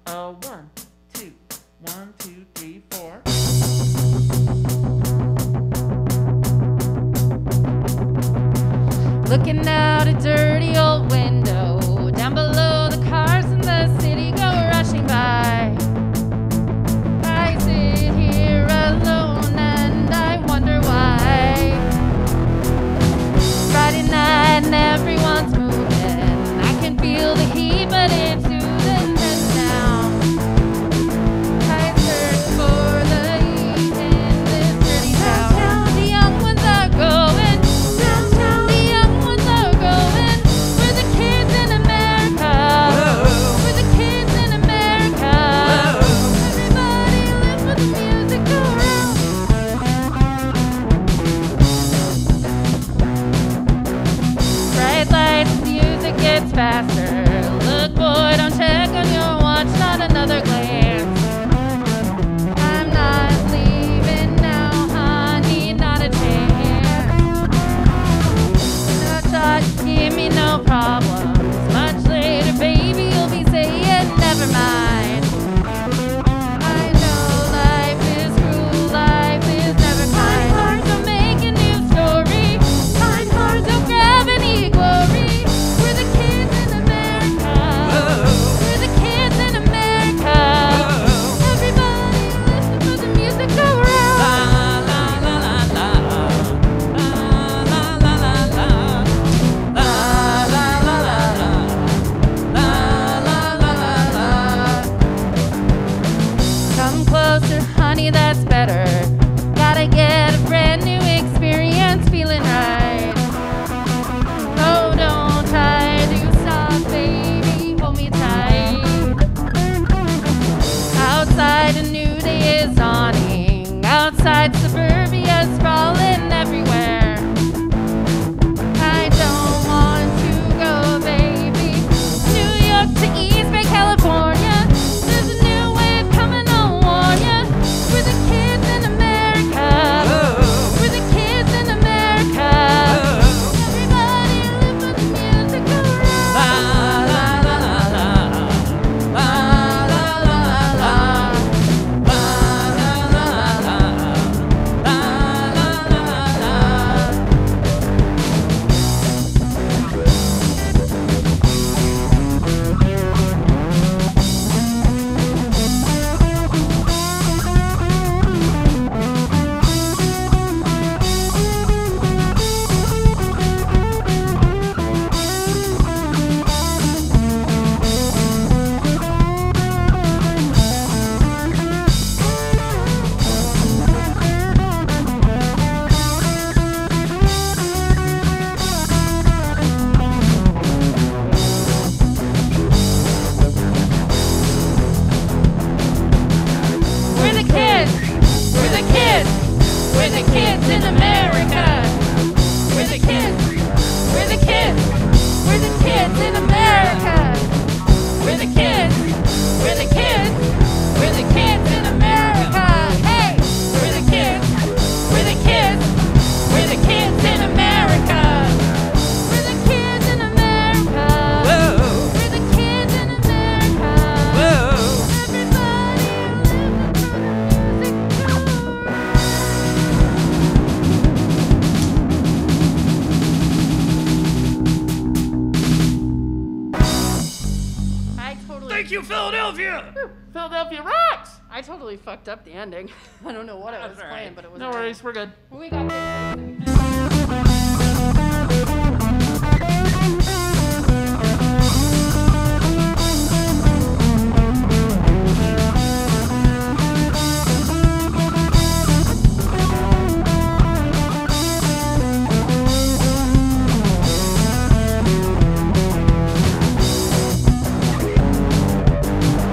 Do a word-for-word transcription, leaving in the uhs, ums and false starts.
Uh, one, two, one, two, three, four. Looking out a dirty old window, down below the cars in the city go rushing by. I sit here alone and I wonder why. Friday night and everyone's moving. I can feel the heat, but it's soothing this town. I search for the heat in this dirty town. The young ones are going downtown. The young ones are going. We're the kids in America. Whoa. We're the kids in America. Whoa. Everybody lives with the music go around. Bright lights, music gets faster. Look, boy, don't check on your watch, not another glance. I'm not leaving now, honey, not a chance. No thought, give me no problems. Much later, baby, you'll be saying, never mind. I know life is cruel, life is never kind. Hard to make a new story. Kind hard, don't grab any glory. We're the kids in America. We're the kids in America. Everybody listen for the music go around. La la la la la la la la la la la la la la. Come closer, honey, that's better. Gotta get a brand new experience, feeling right. Oh, don't try to stop, baby, hold me tight. Outside, a new day is dawning. Outside, suburbia sprawling everywhere. I don't want to go, baby. New York to East Bay, California. There's a new wave coming, I'll warn ya. We're the kids in America. We're the kids in America. Everybody live with the music go around. La la la la la la la la la We're the kids. We're the kids. We're the kids in America. We're the kids. We're the kids. We're the kids in America. We're the kids. We're the kids. We're the kids in America. Hey, we're the kids. We're the kids. We're the kids in America. We're the kids in America. Whoa. We're the kids in America. Whoa. Everybody live with the music go around. I totally. Thank you, Philadelphia. Whew, Philadelphia rocks! I totally fucked up the ending. I don't know what I was That's all playing, right. but it was. No worries, we're good. We got good.